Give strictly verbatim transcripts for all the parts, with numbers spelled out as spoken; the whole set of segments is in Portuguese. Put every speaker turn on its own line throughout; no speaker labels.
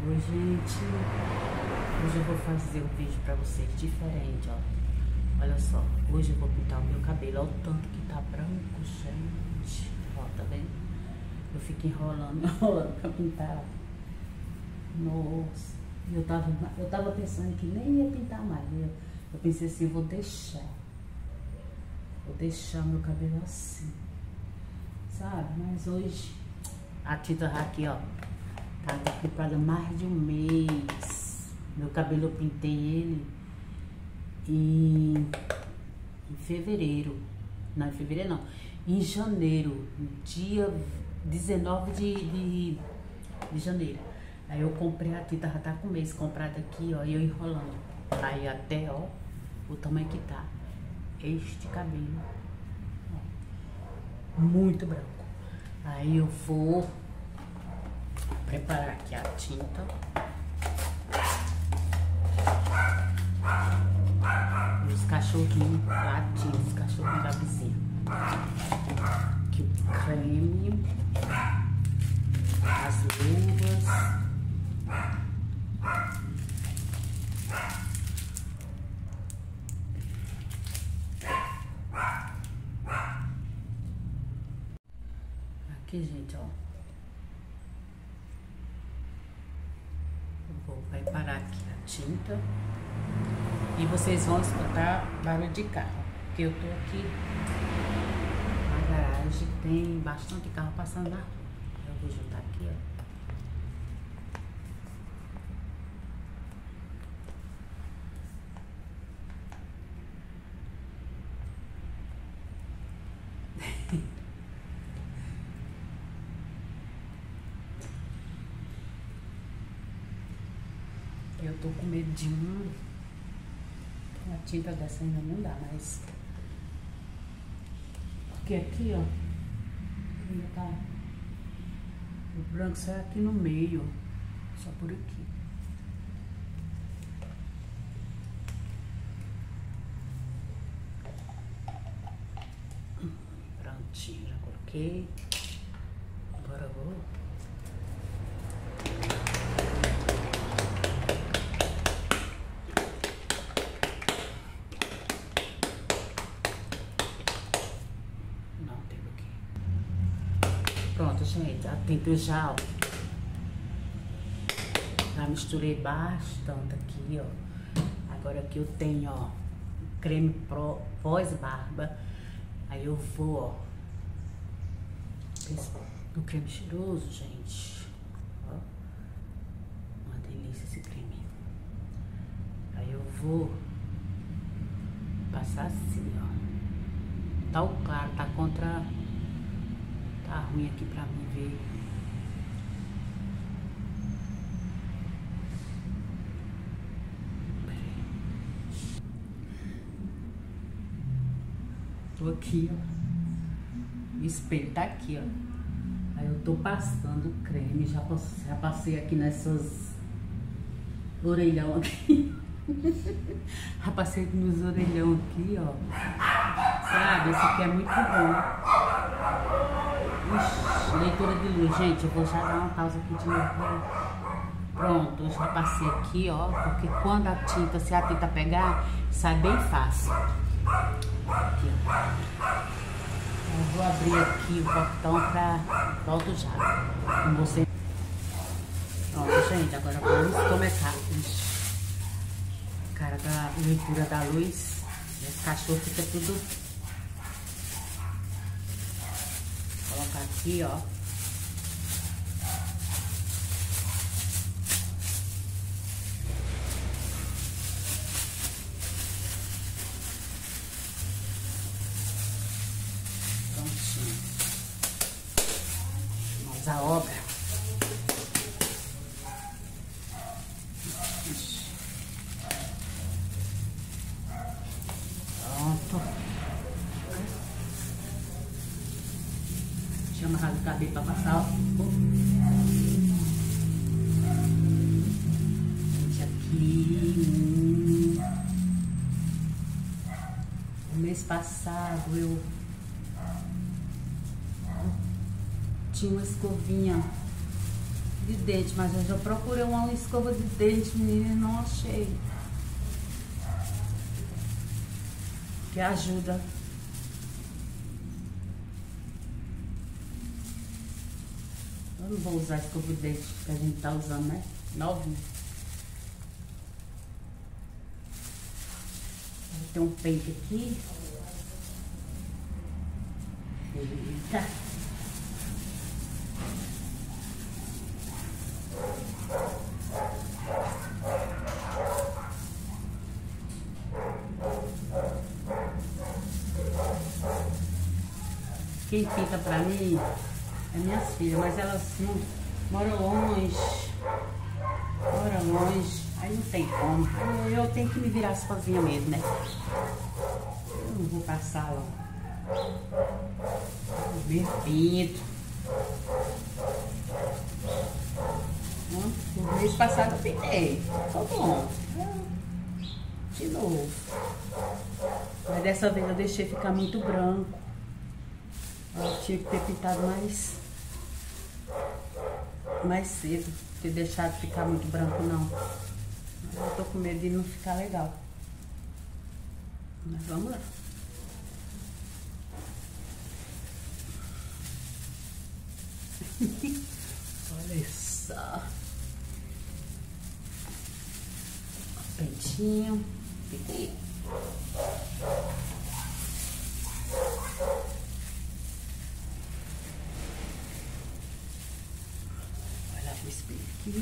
Oi, gente. Hoje eu vou fazer um vídeo pra vocês diferente, ó. Olha só, hoje eu vou pintar o meu cabelo. Olha o tanto que tá branco, gente. Ó, tá vendo? Eu fico enrolando, enrolando pra pintar. Nossa. Eu tava, eu tava pensando que nem ia pintar mais. Eu, eu pensei assim, eu vou deixar. Vou deixar meu cabelo assim. Sabe? Mas hoje a tinta aqui, ó. Tá comprada mais de um mês. Meu cabelo eu pintei ele em, em fevereiro. Não, em fevereiro não. Em janeiro. Dia dezenove de, de, de janeiro. Aí eu comprei a tinta, já tá com um mês comprada aqui, ó. E eu enrolando. Aí até, ó, o tamanho que tá. Este cabelo. Ó, muito branco. Aí eu vou preparar aqui a tinta. E os cachorrinhos latindo, os cachorrinhos da vizinha. Aqui o creme, as luvas. Aqui, gente, ó. Vou preparar aqui a tinta e vocês vão escutar barulho de carro, porque eu tô aqui na garagem, tem bastante carro passando na rua. Eu vou juntar aqui, ó. Eu tô com medo de um... Uma tinta dessa ainda não dá, mas... Porque aqui, ó... Ainda tá... O branco só é aqui no meio. Só por aqui. Prontinho, já coloquei. Agora eu vou... Pronto, gente, a tinta eu já, ó, já misturei bastante aqui, ó. Agora aqui eu tenho, ó, creme pro, pós-barba. Aí eu vou, ó, do creme cheiroso, gente. Ó, uma delícia esse creme. Aí eu vou passar assim, ó. Tá o claro, tá contra... Tá ruim aqui pra mim ver. Tô aqui, ó. O espelho tá aqui, ó. Aí eu tô passando o creme. Já passei, já passei aqui nessas orelhão aqui. Já passei nos orelhão aqui, ó. Sabe? Esse aqui é muito bom. Ixi, leitura de luz, gente, eu vou já dar uma pausa aqui de novo. Pronto, eu já passei aqui, ó, porque quando a tinta, se a tinta pegar, sai bem fácil. Aqui, ó. Eu vou abrir aqui o portão pra... Volto já. Com você. Pronto, gente, agora vamos começar. Ixi. Cara da leitura da luz, esse cachorro fica tudo... Colocar aqui, ó. Prontinho. Mas a obra. Pronto. Tinha amarrado o cabelo pra passar, ó. Gente, aqui. No mês passado eu tinha uma escovinha de dente, mas eu já procurei uma escova de dente, menina, e não achei. Que ajuda. Eu não vou usar a escova de dente que a gente tá usando, né? Novinho. Tem um pente aqui. Eita. Quem pinta pra mim é minhas filhas, mas elas não moram longe. Moram longe. Aí não tem como. Eu, eu tenho que me virar sozinha mesmo, né? Eu não vou passar lá. Bem pinto. O mês passado eu pintei. Tô bom. De novo. Mas dessa vez eu deixei ficar muito branco. Eu tinha que ter pintado mais, mais cedo. Ter deixado ficar muito branco, não. Eu tô com medo de não ficar legal. Mas vamos lá. Olha só. Pentinho. Peguei. Olha o espelho aqui.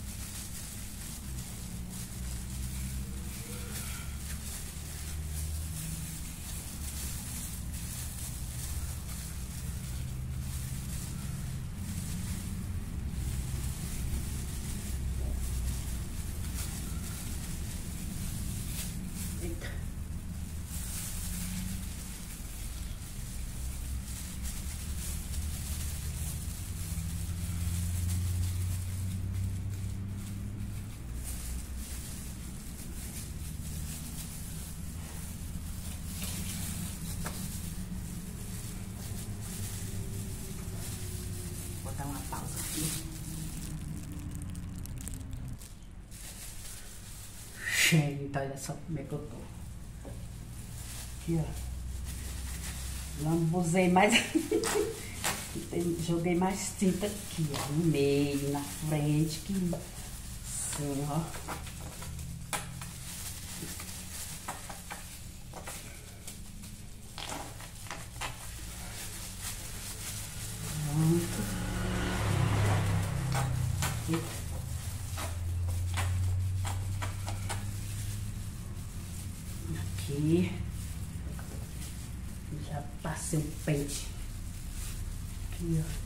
Eita. Vou dar uma pausa aqui. Gente, olha só como é que eu tô. Aqui, ó. Lambuzei mais. Joguei mais tinta aqui, ó. No meio, na frente. Que... Assim, ó. Pronto. Aqui. Aqui. Já passei um pente. Aqui, ó.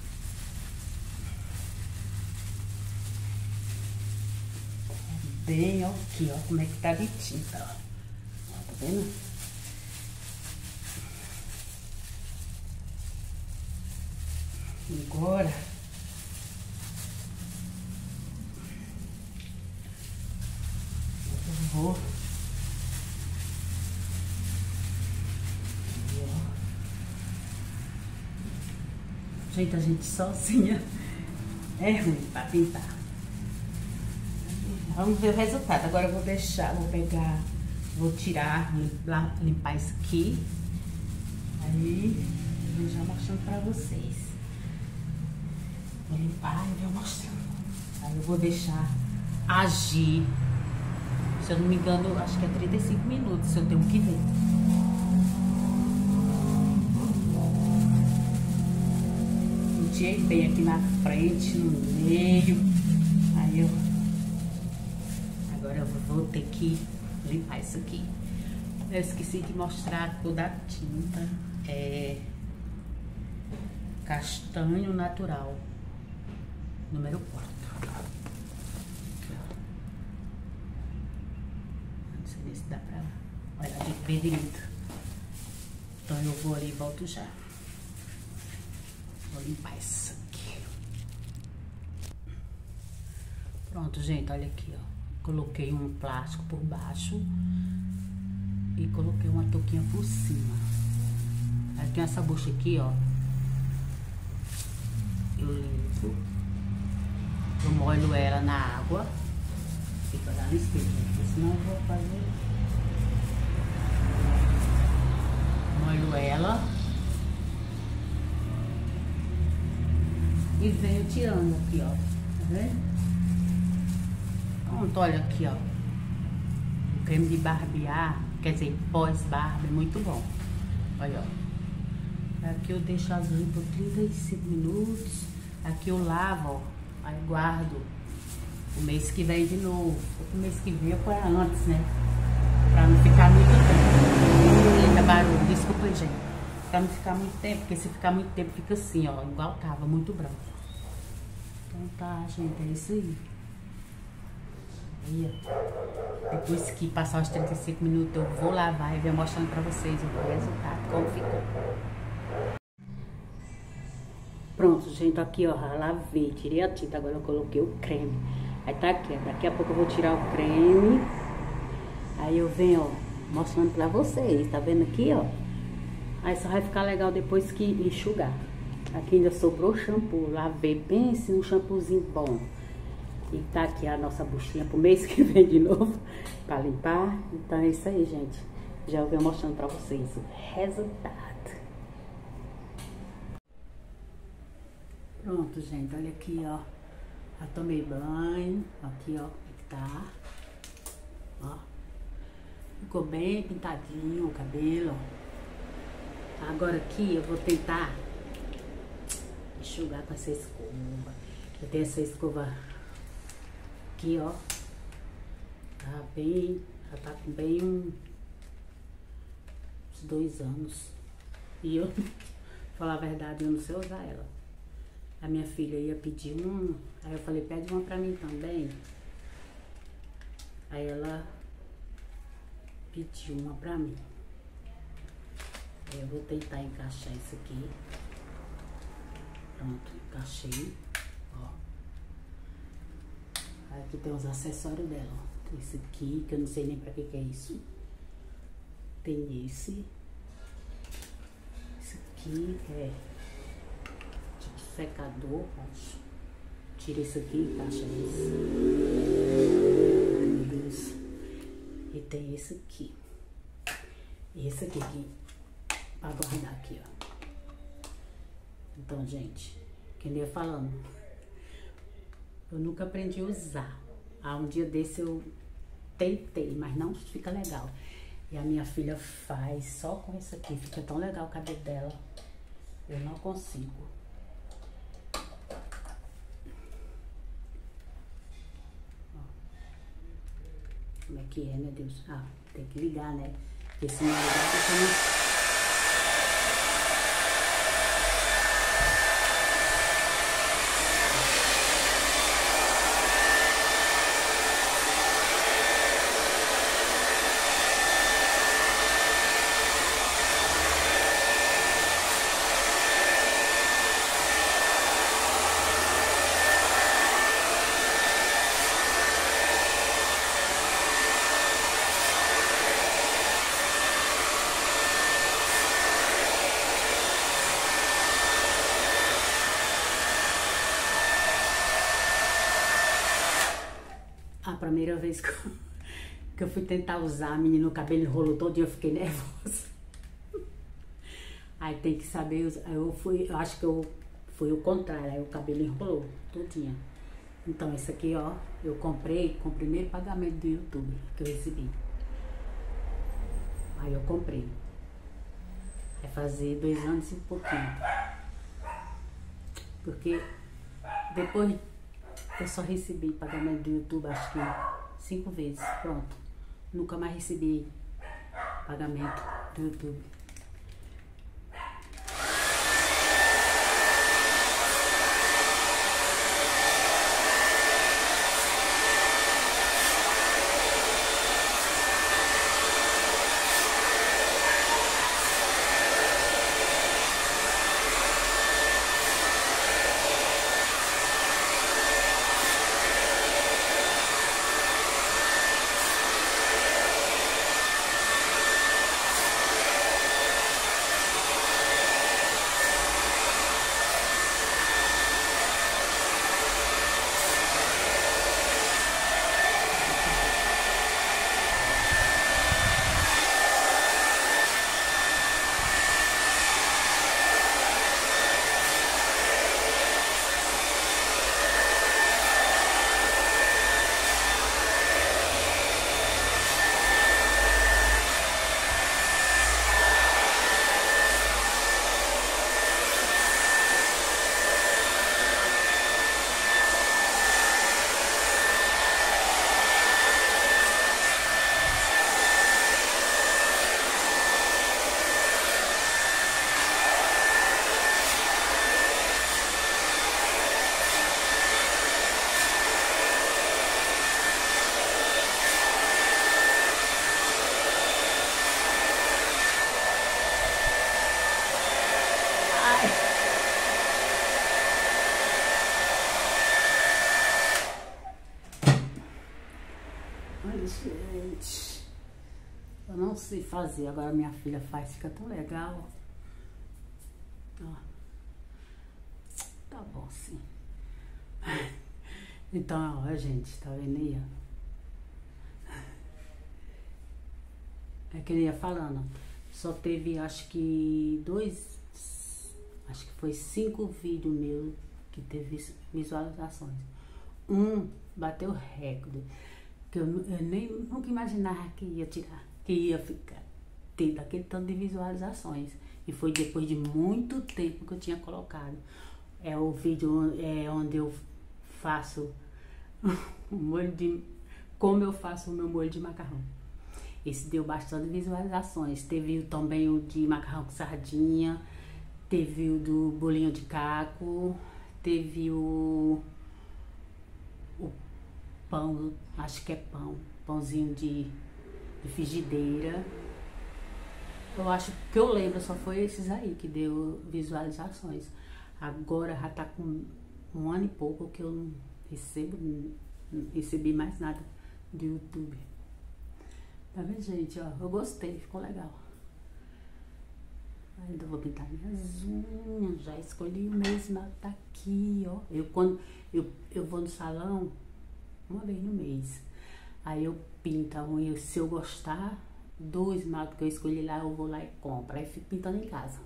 Bem, ó, aqui, ó, como é que tá de tinta, ó. Ó, tá vendo? Agora, eu vou... Gente, a gente sozinha é ruim pra pintar. Vamos ver o resultado. Agora eu vou deixar, vou pegar, vou tirar, limpar, limpar isso aqui. Aí, eu vou já mostrando pra vocês. Vou limpar e vou mostrando. Aí eu vou deixar agir. Se eu não me engano, acho que é trinta e cinco minutos, eu tenho que ver. Bem aqui na frente, no meio. Aí eu... Agora eu vou ter que limpar isso aqui. Eu esqueci de mostrar a cor da tinta. É... Castanho natural. Número quatro. Aqui, ó. Não sei se dá pra... Olha, de bem direito. Então eu vou ali e volto já. Vou limpar isso aqui. Pronto, gente, olha aqui, ó. Coloquei um plástico por baixo e coloquei uma touquinha por cima. Aí tem essa bucha aqui, ó. Eu limpo. Eu molho ela na água. Fica lá no espelho, porque senão eu vou fazer. Molho ela. E venho tirando aqui, ó. Tá vendo? Pronto, olha aqui, ó. O creme de barbear, quer dizer, pós-barba, é muito bom. Olha, ó. Aqui eu deixo azul por trinta e cinco minutos. Aqui eu lavo, ó. Aí guardo o mês que vem de novo. O mês que vem eu ponho antes, né? Pra não ficar muito tempo. Eita, barulho, desculpa, gente. Pra não ficar muito tempo, porque se ficar muito tempo fica assim, ó. Igual tava, muito branco. Então tá, gente, é isso aí. Aí, ó. Depois que passar os trinta e cinco minutos, eu vou lavar e venho mostrando pra vocês o resultado, como ficou. Pronto, gente, aqui, ó, lavei, tirei a tinta, agora eu coloquei o creme. Aí tá aqui, ó, daqui a pouco eu vou tirar o creme. Aí eu venho, ó, mostrando pra vocês, tá vendo aqui, ó? Aí só vai ficar legal depois que enxugar. Aqui ainda sobrou shampoo, lavei bem assim, um shampoozinho bom. E tá aqui a nossa buchinha pro mês que vem de novo, pra limpar. Então é isso aí, gente. Já eu venho mostrando pra vocês o resultado. Pronto, gente, olha aqui, ó. Já tomei banho, aqui, ó, como é que tá. Ó. Ficou bem pintadinho o cabelo, ó. Agora aqui eu vou tentar enxugar com essa escova. Eu tenho essa escova aqui, ó. Tá bem, já tá com bem um, uns dois anos. E eu, pra falar a verdade, eu não sei usar ela. A minha filha ia pedir um, aí eu falei, pede uma pra mim também. Aí ela pediu uma pra mim. Aí eu vou tentar encaixar isso aqui. Pronto, encaixei. Ó. Aí aqui tem os acessórios dela, ó. Tem esse aqui, que eu não sei nem pra que que é isso. Tem esse. Esse aqui é secador, acho. Tira isso aqui, encaixa isso. Ai, meu Deus. E tem esse aqui. E esse aqui, aqui pra guardar aqui, ó. Então, gente, que nem eu falando, eu nunca aprendi a usar. Ah, um dia desse eu tentei, mas não fica legal. E a minha filha faz só com isso aqui. Fica tão legal o cabelo dela. Eu não consigo. Como é que é, meu Deus? Ah, tem que ligar, né? Porque se não ligar, você não... A primeira vez que eu, que eu fui tentar usar, a menina, o cabelo enrolou todo e eu fiquei nervosa. Aí tem que saber, aí eu fui, eu acho que eu fui o contrário, aí o cabelo enrolou todinha. Então esse aqui, ó, eu comprei com o primeiro pagamento do YouTube que eu recebi. Aí eu comprei. Vai fazer dois anos e um pouquinho. Porque depois eu só recebi pagamento do YouTube, acho que cinco vezes, pronto. Nunca mais recebi pagamento do YouTube. Ai, gente. Eu não sei fazer, agora minha filha faz, fica tão legal. Ó. Tá bom, sim. Então, ó, gente, tá vendo aí, ó? É que ele ia falando, só teve, acho que, dois, acho que foi cinco vídeos meus que teve visualizações. Um bateu recorde, que eu, eu nem nunca imaginava que ia tirar, que ia ficar, ter daquele tanto de visualizações. E foi depois de muito tempo que eu tinha colocado. É o vídeo é, onde eu faço o molho de... Como eu faço o meu molho de macarrão. Esse deu bastante visualizações. Teve também o de macarrão com sardinha. Teve o do bolinho de caco. Teve o... O pão, acho que é pão. Pãozinho de, de frigideira. Eu acho que eu lembro, só foi esses aí que deu visualizações. Agora já tá com um ano e pouco que eu não recebo, não recebi mais nada do YouTube. Tá vendo, gente? Ó, eu gostei, ficou legal. Ainda vou pintar minhas unhas, já escolhi o meu esmalte, tá aqui, ó. Eu, quando eu, eu vou no salão, uma vez no mês, aí eu pinto a unha, se eu gostar do esmalte que eu escolhi lá, eu vou lá e compro, aí fico pintando em casa.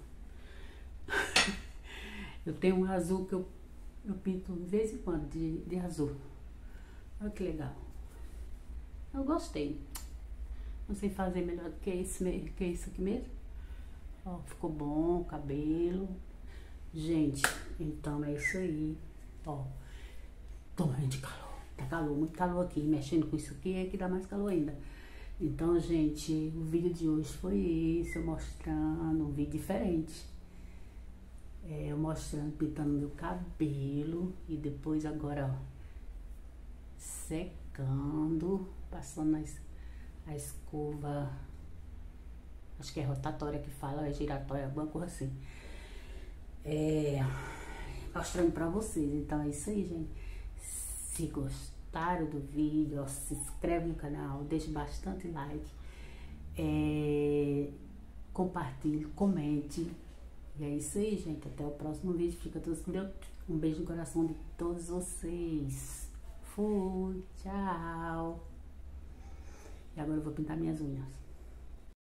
Eu tenho um azul que eu, eu pinto de vez em quando, de, de azul. Olha que legal. Eu gostei. Não sei fazer melhor do que isso, que isso aqui mesmo. Ó, ficou bom o cabelo. Gente, então é isso aí. Ó, tô morrendo de calor. Tá calor, muito calor aqui. Mexendo com isso aqui é que dá mais calor ainda. Então, gente, o vídeo de hoje foi esse. Eu mostrando um vídeo diferente. É, eu mostrando, pintando meu cabelo. E depois agora, ó, secando. Passando as, a escova. Acho que é rotatória que fala, é giratória, alguma coisa assim. É, mostrando pra vocês. Então é isso aí, gente. Se gostaram do vídeo, ó, se inscreve no canal, deixe bastante like. É, compartilhe, comente. E é isso aí, gente. Até o próximo vídeo. Fica todos com Deus. Um beijo no coração de todos vocês. Fui, tchau. E agora eu vou pintar minhas unhas.